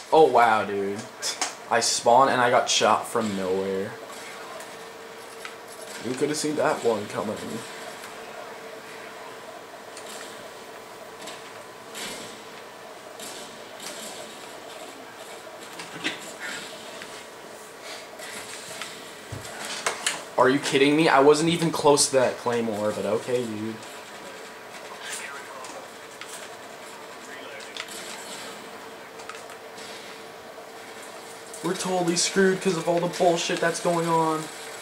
Oh wow, dude. I spawned and I got shot from nowhere. You could have seen that one coming. Are you kidding me? I wasn't even close to that claymore, but okay, dude. We're totally screwed because of all the bullshit that's going on.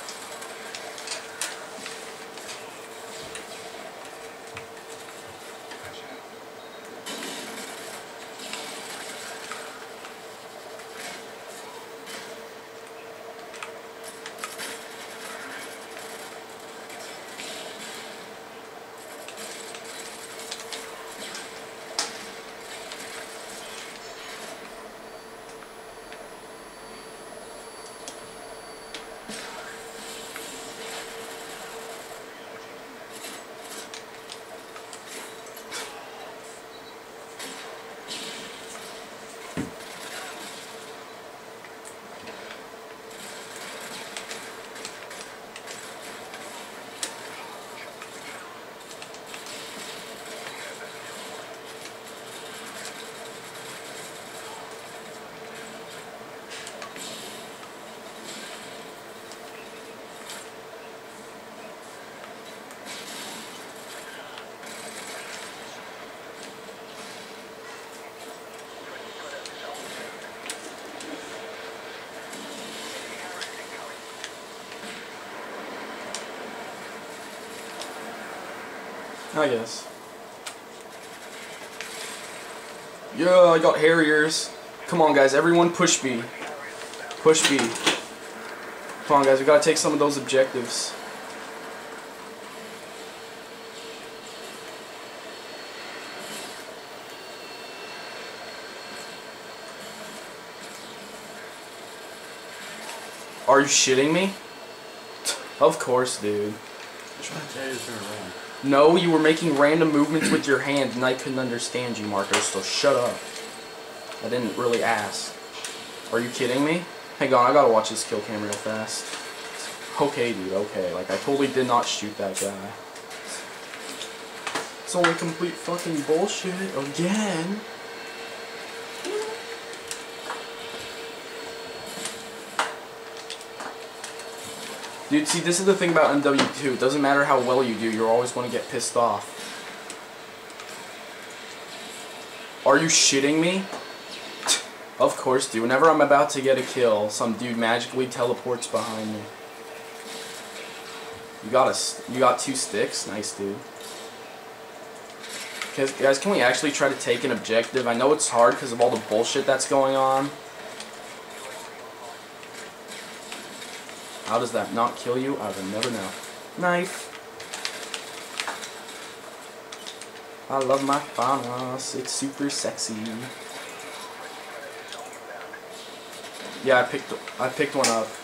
I guess. Yo, I got Harriers. Come on, guys. Everyone push B. Push B. Come on, guys. We gotta take some of those objectives. Are you shitting me? Of course, dude. I'm trying to tell you to turn around. No, you were making random movements with your hand and I couldn't understand you, Marcos, so shut up. I didn't really ask. Are you kidding me? Hang on, I gotta watch this kill cam real fast. Okay, dude, okay. Like, I totally did not shoot that guy. It's only complete fucking bullshit again. Dude, see, this is the thing about MW2. It doesn't matter how well you do, you're always going to get pissed off. Are you shitting me? Of course, dude. Whenever I'm about to get a kill, some dude magically teleports behind me. You got 2 sticks? Nice, dude. Guys, can we actually try to take an objective? I know it's hard because of all the bullshit that's going on. How does that not kill you? I will never know. Knife. I love my Famas. It's super sexy. Yeah, I picked one up.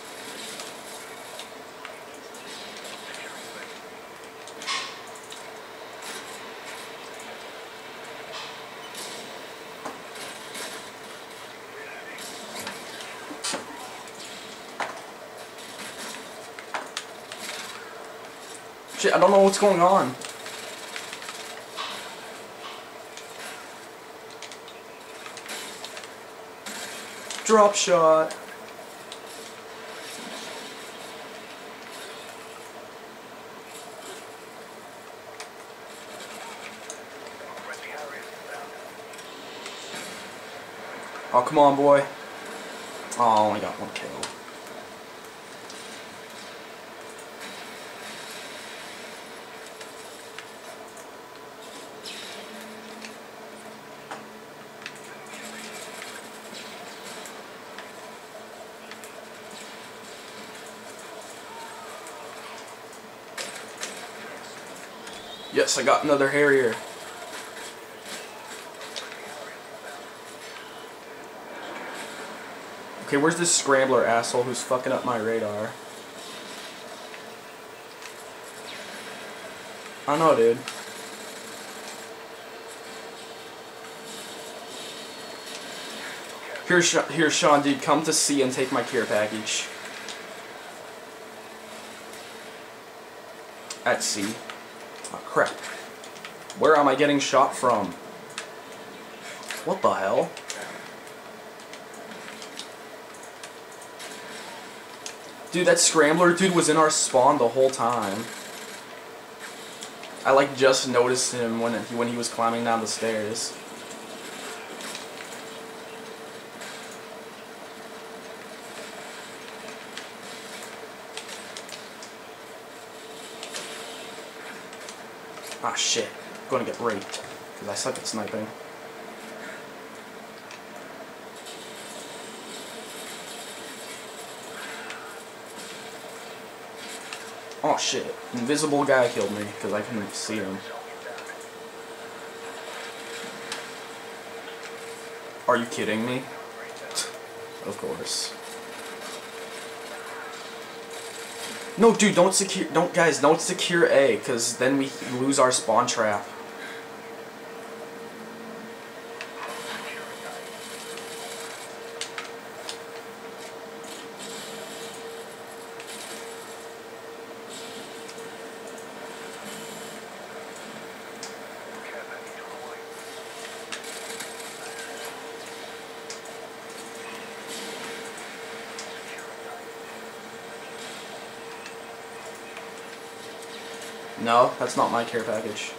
Shit, I don't know what's going on. Drop shot. Oh, come on, boy. Oh, I only got 1 kill. Yes, I got another Harrier. Okay, where's this scrambler asshole who's fucking up my radar? I know, dude. Here, Sean, dude, come to C and take my care package. At C. Oh, crap. Where am I getting shot from? What the hell? Dude, that scrambler dude was in our spawn the whole time. I like just noticed him when he was climbing down the stairs. Ah shit, I'm gonna get raped because I suck at sniping. Oh shit, invisible guy killed me because I couldn't see him. Are you kidding me? Of course. No, dude, don't secure A, because then we lose our spawn trap. No, that's not my care package.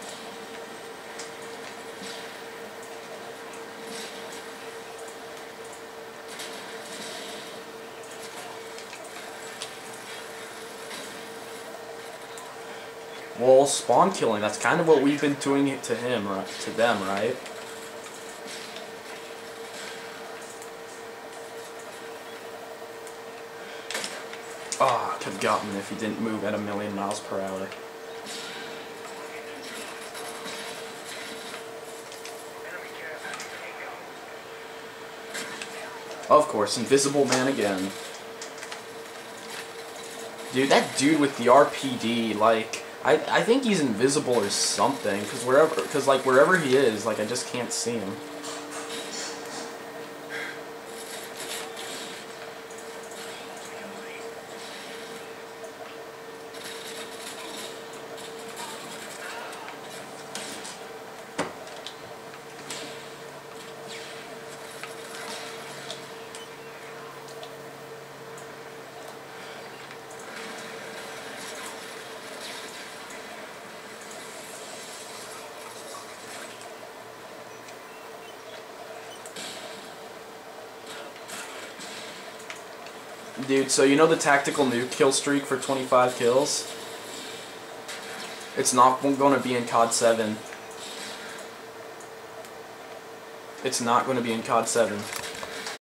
Well, spawn killing, that's kind of what we've been doing it to him, right? To them, right? Ah, could have gotten him if he didn't move at 1,000,000 miles per hour. Of course, invisible man again. Dude, that dude with the RPD, like, I think he's invisible or something, because wherever he is, like, I just can't see him. Dude, so you know the tactical nuke kill streak for 25 kills? It's not going to be in COD 7. It's not going to be in COD 7.